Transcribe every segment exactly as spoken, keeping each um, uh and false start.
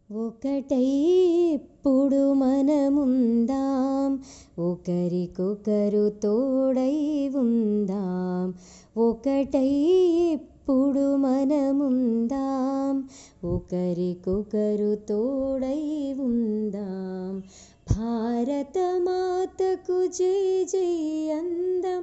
ఒకటై ఇప్పుడు మనముందాం, ఒకరికొకరు తోడై ఉందాం. ఒకటై ఇప్పుడు మనముందాం, ఒకరికొకరు తోడై ఉందాం. భారత మాతకు జై జై అందం,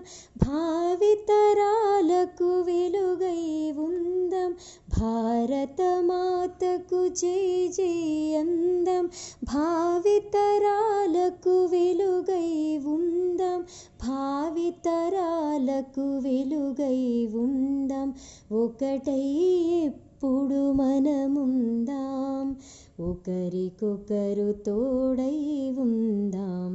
భావితరాలకు వెలుగై ఉందాం. భారత మాతకు జై జై అందం, భావితరాలకు వెలుగై ఉందాం. భావితరాలకు వెలుగై ఉందాం. ఒకటై ఇప్పుడు మనముందాం, ఒకరికొకరు తోడై ఉందాం.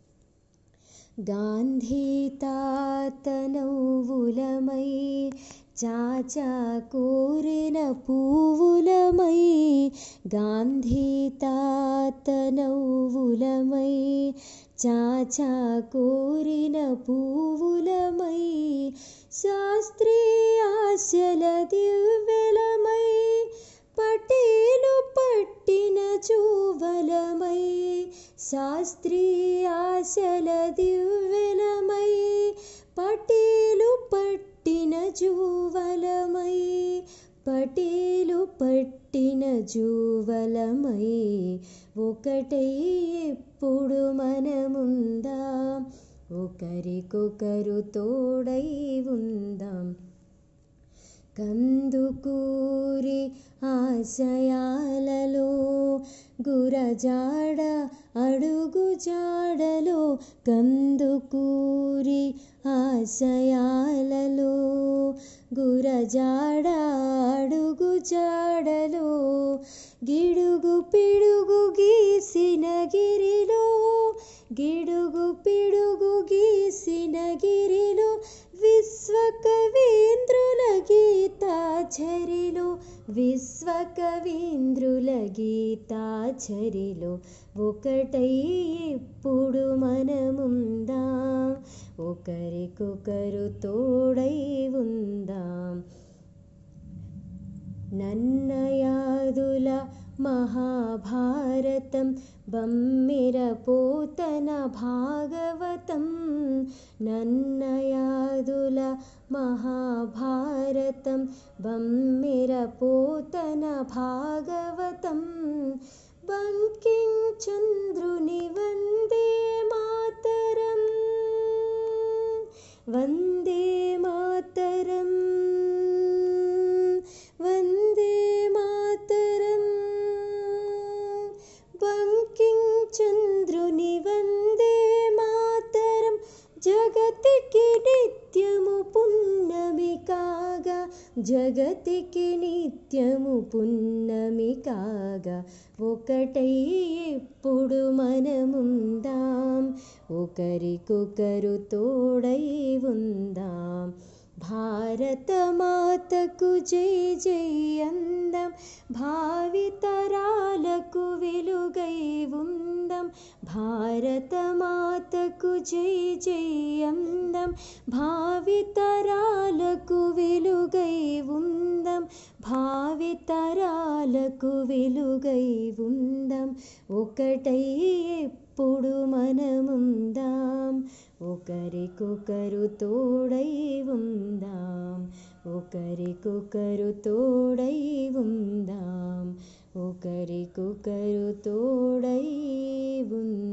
గాంధీ తాత నవ్వులమై, చాచా కోరిన పువ్వులమై. గాంధీ తాత నవ్వులమై, చాచా కోరిన పువ్వులమై. శాస్త్రీ ఆశల దివ్వెలమై, పటేలు పట్టిన జూవలమై. శాస్త్రీ ఆశల దివ్వెలమై, పటేలు పట్టిన జూవలమై. పటేలు పట్టిన జూవలమై. ఒకటై ఇప్పుడు మనముందాం, ఒకరికొకరు తోడై ఉందాం. కందుకూరి ఆశయాలలో గురజాడ అడుగు జాడలో. కందుకూరి ఆశయాలలో గురజాడ అడుగు జాడలో. గిడుగు పిడుగు గీసిన గిరిలో, గిడుగు పిడుగు గీసిన గిరిలో. విశ్వకవీంద్రుల గీతాఝరిలో, విశ్వకవీంద్రుల గీతాఝరిలో. ఒకటై ఇప్పుడు మనముందాం, ఒకరికొకరు తోడై ఉందాం. నన్నయాదుల మహాభారతం, బమ్మెర పోతన భాగవతం. నన్నయాదుల మహాభారతం, బమ్మెర పోతన భాగవతం. బంకిం చంద్రుని వందే మాతరం, వందే మాతరం, వందే మాతరం. బంకిం చంద్రుని వందే మాతరం. జగతికి నిత్యము పున్నమి కాగా, జగతికి నిత్యము పున్నమి కాగా. ఒకటై ఇప్పుడు మనముందాం, ఒకరికొకరు తోడై ఉందాం. భారత మాతకు జై జై అందం, భావితరాలకు వెలుగై ఉందాం. భారత మాతకు జై జై అందం, భావితరాలకు వెలుగై ఉందాం. భావితరాలకు వెలుగై ఉందాం. ఒకటై ఇప్పుడు మనముందాం, ఒకరికొకరు తోడై ఉందాం. ఒకరికొకరు తోడై ఉందాం, ఒకరికొకరు తోడై ఉందాం.